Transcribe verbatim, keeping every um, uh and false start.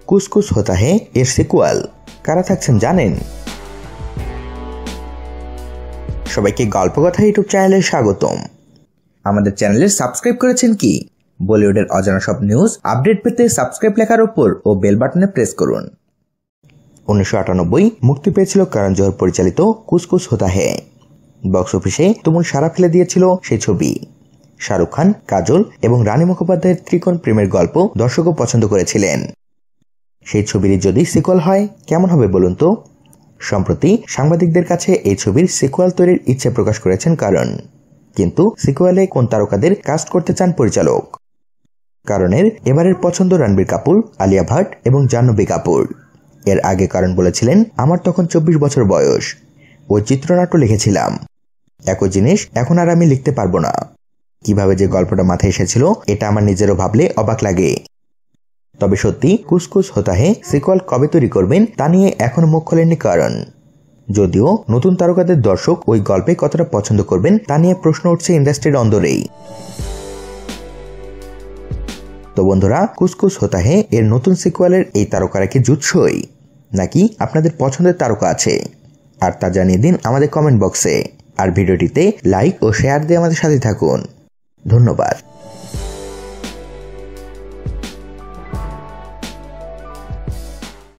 কুছ কুছ হোতা হ্যায় এর সিকুয়াল কারা থাকছেন জানেন? সবাইকে গল্পকথা ইউটিউব চ্যানেলে স্বাগতম। আমাদের চ্যানেলে সাবস্ক্রাইব করেছেন কি? বলিউডের অজানা সব নিউজ আপডেট পেতে সাবস্ক্রাইব লেখার উপর ও বেল বাটনে প্রেস করুন। উনিশশো আটানব্বই মুক্তি পেয়েছিল করণ জোহর পরিচালিত কুছ কুছ হোতা হ্যায়। বক্স অফিসে তুমুল সাড়া ফেলে দিয়েছিল সেই ছবি। শাহরুখ খান, কাজল এবং রানী মুখোপাধ্যায়ের ত্রিকোণ প্রেমের গল্প দর্শকও পছন্দ করেছিলেন। সেই ছবির যদি সিকুয়াল হয় কেমন হবে বলুন তো? সম্প্রতি সাংবাদিকদের কাছে এই ছবির সিকুয়াল তৈরির ইচ্ছে প্রকাশ করেছেন করণ, কিন্তু সিকুয়ালে কোন তারকাদের কাস্ট করতে চান পরিচালক? করণের এবারের পছন্দ রণবীর কাপুর, আলিয়া ভাট এবং জাহ্নবী কাপুর। এর আগে করণ বলেছিলেন, আমার তখন চব্বিশ বছর বয়স, ওই চিত্রনাট্য লিখেছিলাম, একই জিনিস এখন আর আমি লিখতে পারবো না। কিভাবে যে গল্পটা মাথায় এসেছিল এটা আমার নিজেরও ভাবলে অবাক লাগে। তবে সত্যি কুছ কুছ হোতা হ্যায় সিকুয়াল কবে তৈরি করবেন তা নিয়ে এখনো মুখ খোলেননি করণ। যদিও নতুন তারকাদের দর্শক ওই গল্পে কতটা পছন্দ করবেন তা নিয়ে প্রশ্ন উঠছে ইন্ডাস্ট্রির অন্দরেই। তো বন্ধুরা, কুছ কুছ হোতা হ্যায় এর নতুন সিকুয়ালের এই তারকারা কি জুৎসই, নাকি আপনাদের পছন্দের তারকা আছে? আর তা জানিয়ে দিন আমাদের কমেন্ট বক্সে। আর ভিডিওটিতে লাইক ও শেয়ার দিয়ে আমাদের সাথে থাকুন। ধন্যবাদ।